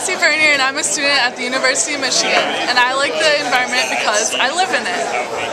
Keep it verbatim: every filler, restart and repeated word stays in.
Cassie and I'm a student at the University of Michigan, and I like the environment because I live in it.